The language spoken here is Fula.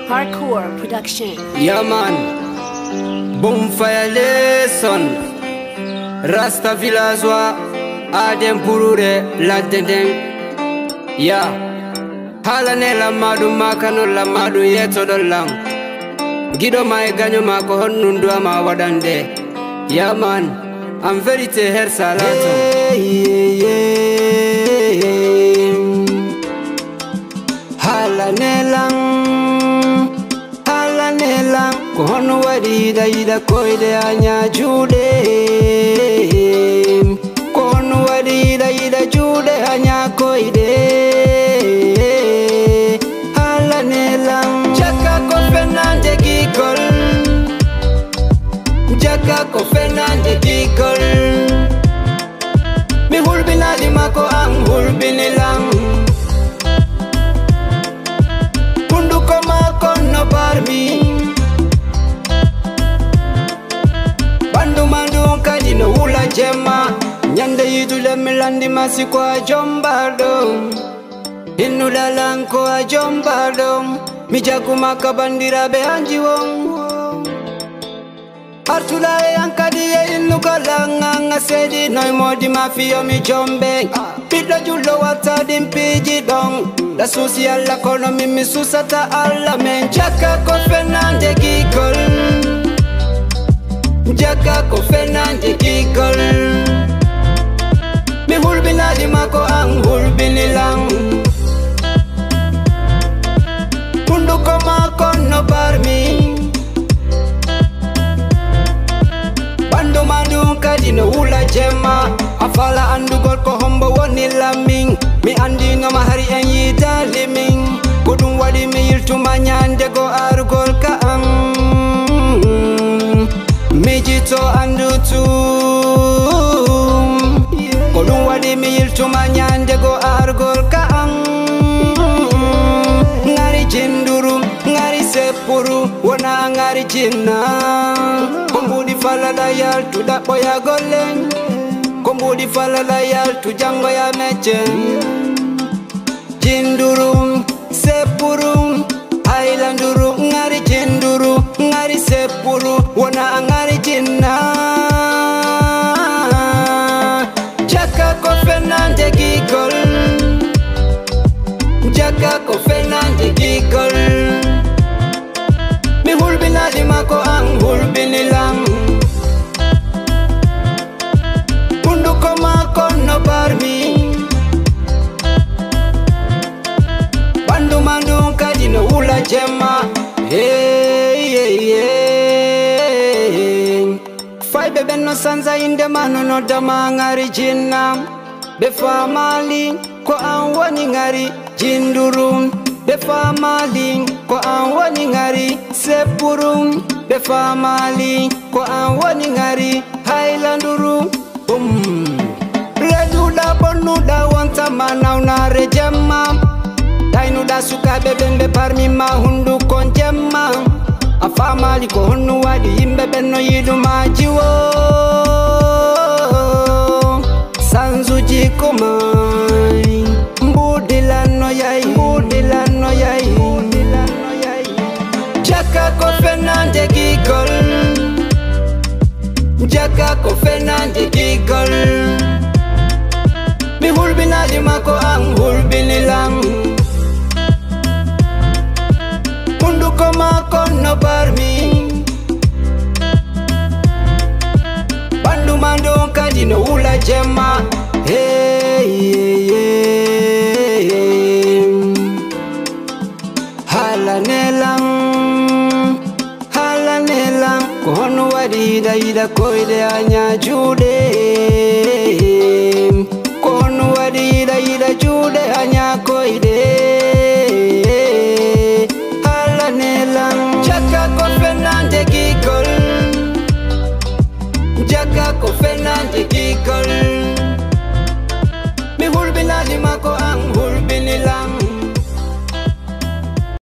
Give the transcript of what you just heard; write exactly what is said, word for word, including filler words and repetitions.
Hardcore production. Yeah man, Bonfire lesson. Rasta Vilazwa, Adem Purure, Ladden. Yeah, Halanela Madu Makano la Madu Yeto Lang. Gido my ganyo mako honundua ma wadande. Yeah man, I'm very te her salato. Halanelang, halanelang, kono wadi da ida koide anya jude. Kono wadi da ida jude anya koide. Halanelang, jaka ko fenande gikol, jaka ko fenande gikol. Mi hulbina di mako ang hulbinilang. Barmi Bandu mandu kadino ula jema Nyande yitu le milandi masiko a jombado Inu lalanko a jombado Mijaku maka bandira be anji wong Artula e ankadi e inu kalanga Ngasedi noi modi mafio mi jombe Pida julo wata dimpiji dong La social economy mi susata alla men Jaka ko fenande gigol Jaka ko fenande gigol Mi hulbina di mako ang hulbinilang Pundu ko mako no barmi Bandu mandu kadino ula jema Afala andu gol ko hombo woni laming Mi andi nga mahari en yida liming Kudung wadi mi yiltu manyande go arugol ka ang Mi jito andu tu Kudung wadi mi yiltu manyande go arugol ka ang Ngari jinduru, ngari sepuru Wana ngari jinna Kombudi falala yal tu da boya goleng Kombudi falala yal tu jango ya meche Jinduru, sepuru, ailanduru, ngari jinduru, ngari sepuru, wana ngari jinna Jaka ko fenande gigol Jaka ko fenande gigol Mi hulbina di mako ang hulbinilang Pundu ko mako no barmi Bandu mandu kadino ula jema Hey, hey, hey Fai bebe no sanza inde manu no dama ngari jinna Befa mali ko anwani ngari jindurum Befa mali ko anwani ngari sepurum Befa mali ko anwani ngari hailanduru Bum Reduda bonuda wanta manau na rejema Dainu da suka bebembe parmi mahundu konjema Afamali ko honu wadi imbe beno yidu majiwo Sanzu jikumai Mbudilano yai Mbudilano yai Mbudilano yai Jaka ko fenande gigol Jaka ko fenande gigol Mi hulbina di mako ang hulbinilang Pundu ko mako no barmi Bandu mandu kadino ula jema Hey, hey, hey. Halanelang Halanelang Kono wadi da ida koide anya jude Kono wadi da ida jude anya koide